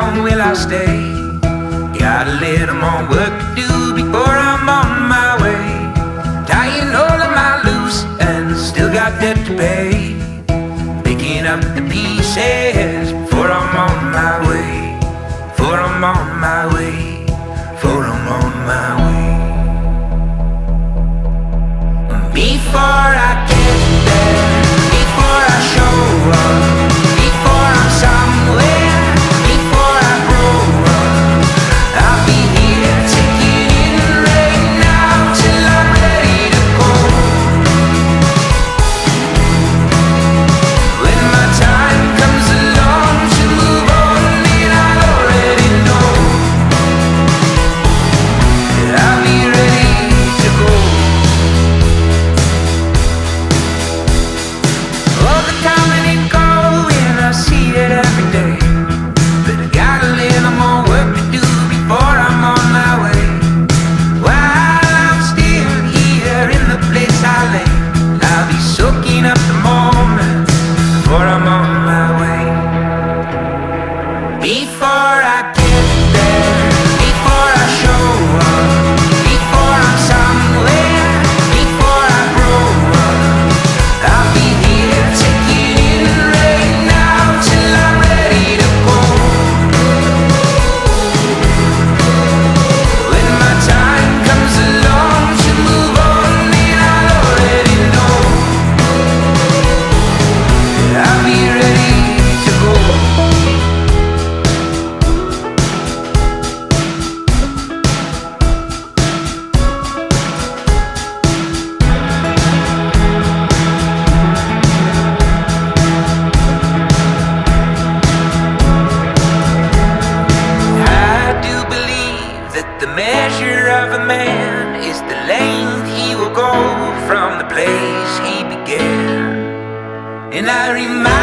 long will I stay? Got a little more work to do before I'm on my way. Tying all of my loose and still got debt to pay. Picking up the pieces before I'm on my way. Before I'm on my way. Before I'm on my way. Before I get there, before I show up, before I'm somewhere, before I grow up, I'll be here taking in right now till I'm ready to go. When my time comes along to move on, then I'll already know that I'll be ready to go. All the coming and going, I see it every day. But I got a little more work to do before I'm on my way. While I'm still here in the place I lay, I'll be soaking up the moment before I'm on my way. Before I get there, before I show up, before I'm somewhere, before I grow up, I'll be here taking in right now till I'm ready to go. When my time comes along to move on, then I'll already know that I'll be ready to go. I do believe that the measure of a man is the length he will go from the place he began. And I remind